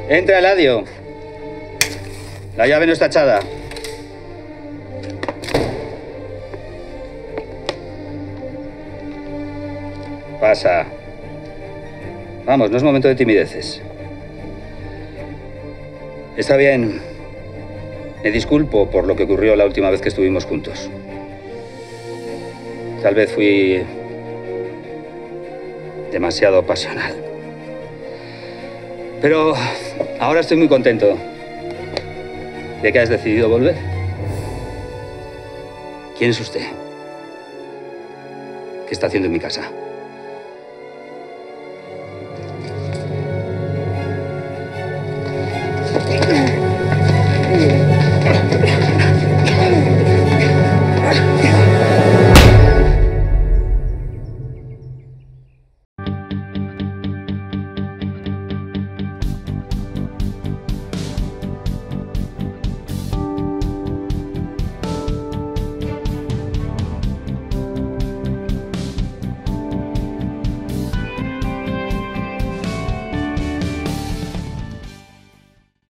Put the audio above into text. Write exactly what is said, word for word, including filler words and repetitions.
Entra, Eladio. La llave no está echada. Pasa. Vamos, no es momento de timideces. Está bien. Me disculpo por lo que ocurrió la última vez que estuvimos juntos. Tal vez fui demasiado pasional. Pero ahora estoy muy contento de que has decidido volver. ¿Quién es usted? ¿Qué está haciendo en mi casa?